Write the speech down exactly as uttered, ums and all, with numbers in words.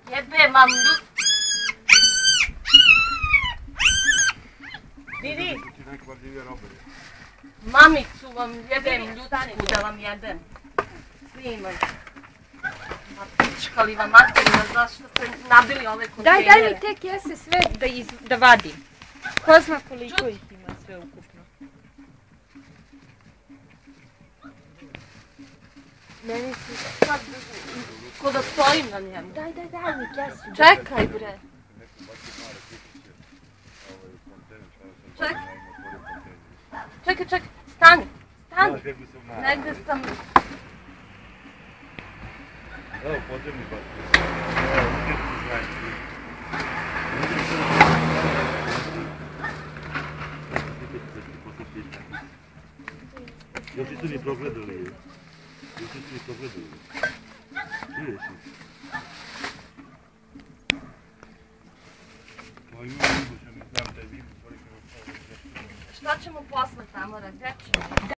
Jebe mam ljud... Didi, mamicu vam jebem ljudsku da vam jebem. Snimaj. Ma pičkali vam materina, zašto ste nabili ove kontejnere? Daj, daj mi te kese sve da, iz, da vadim. Ko zna koliko ih ima sve ukupno. Meni su sad ko da stojim na njemu. Daj, daj, daj mi kesu. Čekaj bre. Čekaj. Čekaj, čekaj, stani, stani. Negdje sam... Evo, podzemni baš. Evo, gdje ti znaš ti? Još nisu ni progledali. Još nisu ni progledali. Čuješ ih? Pa imam izbušen, znam da je vidim. Šta ćemo posle tamo, gdje ćemo?